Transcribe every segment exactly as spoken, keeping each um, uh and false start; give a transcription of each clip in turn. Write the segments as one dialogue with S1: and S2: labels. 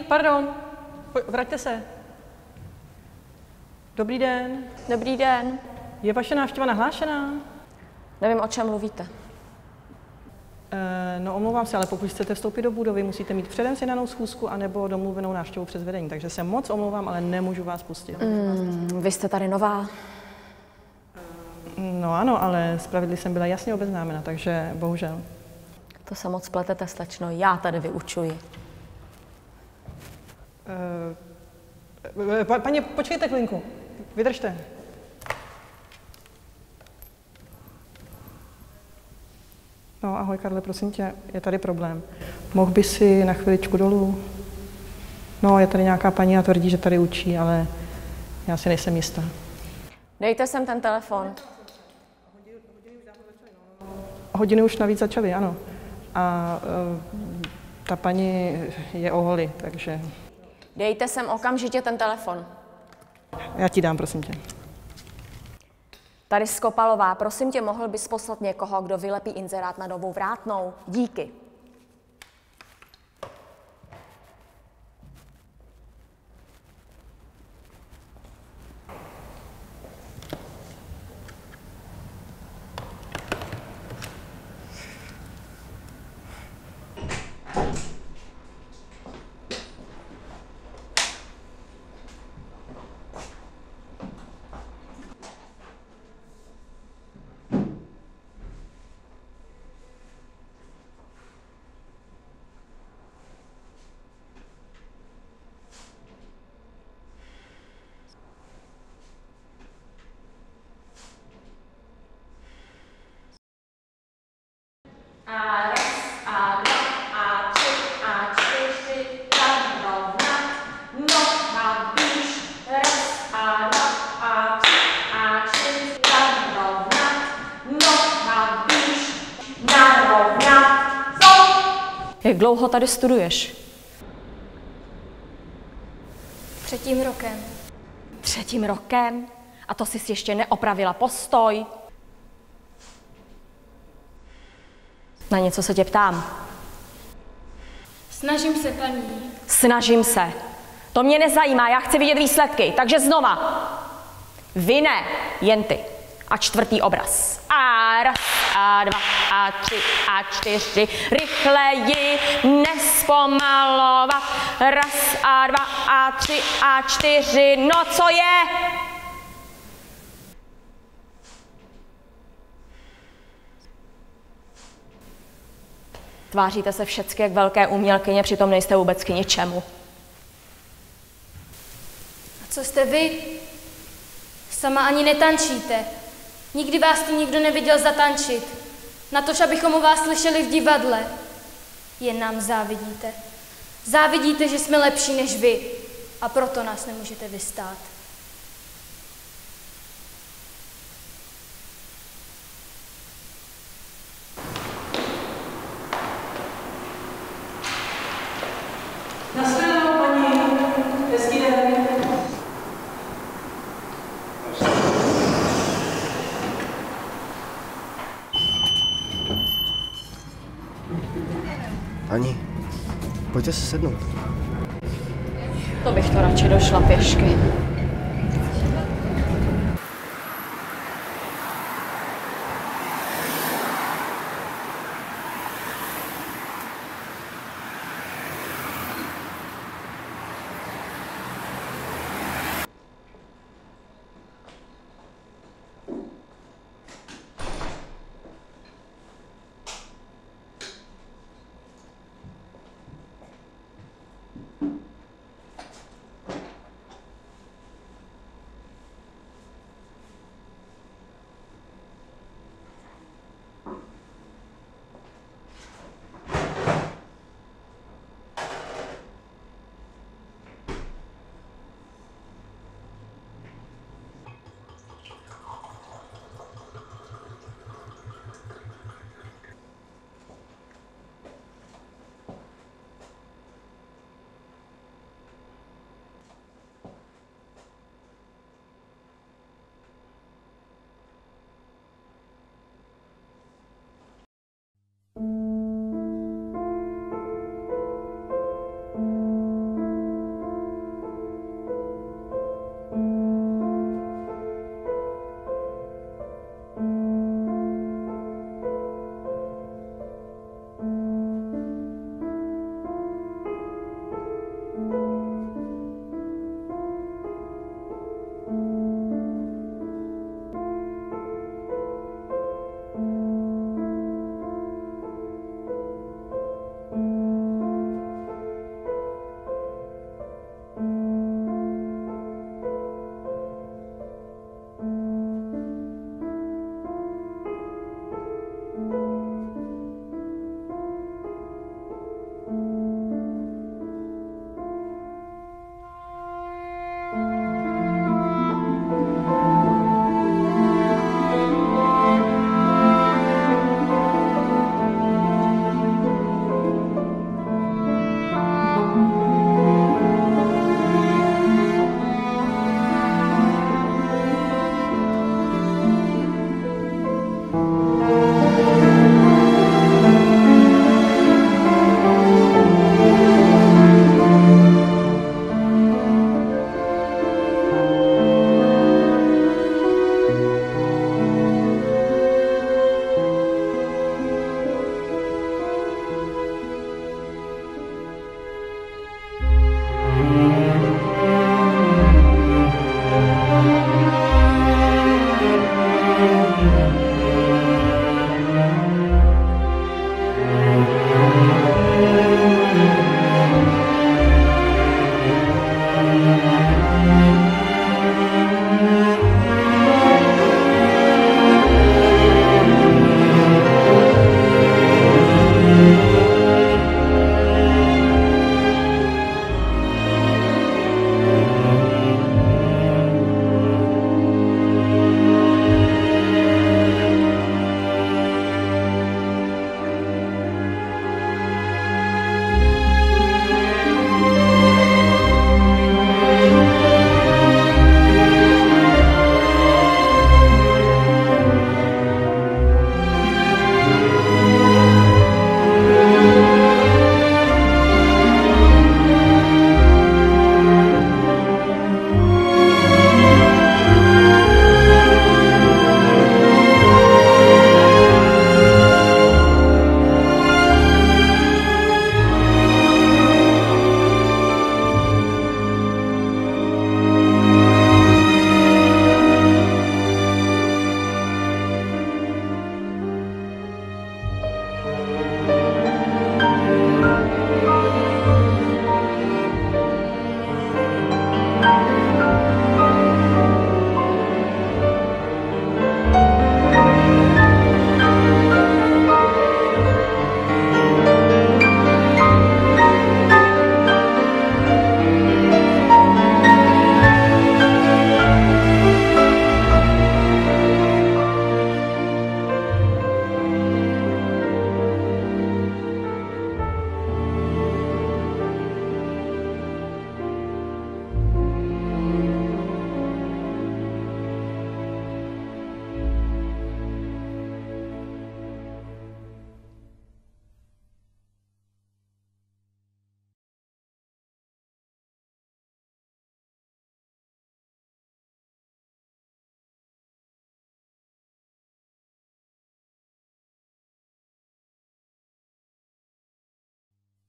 S1: pardon, vraťte se. Dobrý den.
S2: Dobrý den.
S1: Je vaše návštěva nahlášená?
S2: Nevím, o čem mluvíte.
S1: E, no omlouvám se, ale pokud chcete vstoupit do budovy, musíte mít předem sjednanou schůzku anebo domluvenou návštěvu přes vedení. Takže se moc omlouvám, ale nemůžu vás pustit.
S2: Mm, vy jste tady nová.
S1: No ano, ale z pravidly jsem byla jasně obeznámena, takže bohužel.
S2: To se moc pletete, slečno. Já tady vyučuji.
S1: E, pa, paní, počkejte chvilinku. Vydržte. No ahoj Karle, prosím tě, je tady problém. Mohl by si na chviličku dolů? No, je tady nějaká paní a tvrdí, že tady učí, ale já si nejsem jistá.
S2: Dejte sem ten telefon.
S1: Hodiny už navíc začaly, ano. A uh, ta paní je oholi, takže...
S2: Dejte sem okamžitě ten telefon.
S1: Já ti dám, prosím tě.
S2: Tady Skopalová, prosím tě, mohl bys poslat někoho, kdo vylepí inzerát na Novou Vrátnou? Díky.
S3: A raz, a dva, a tři, a čtyři, tam rovnat, noha výš, raz, a dva, a tři, a čtyři, tam rovnat, noha výš, narovnat, co?
S2: Jak dlouho tady studuješ?
S3: Třetím rokem.
S2: Třetím rokem? A to jsi ještě neopravila postoj? Na něco se tě ptám.
S3: Snažím se, paní.
S2: Snažím se. To mě nezajímá, já chci vidět výsledky, takže znova. Vy ne, jen ty. A čtvrtý obraz. A raz, a dva, a tři, a čtyři. Rychleji, nespomalovat. Raz, a dva, a tři, a čtyři. No co je? Tváříte se všecky jak velké umělkyně, přitom nejste vůbec k ničemu.
S3: A co jste vy? Sama ani netančíte. Nikdy vás tu nikdo neviděl zatančit. Natož, abychom o vás slyšeli v divadle. Jen nám závidíte. Závidíte, že jsme lepší než vy. A proto nás nemůžete vystát.
S1: Nashledanou, paní. Hezký den.
S4: Pani, pojďte se sednout.
S2: To bych to radši došla pěšky.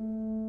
S1: Thank you.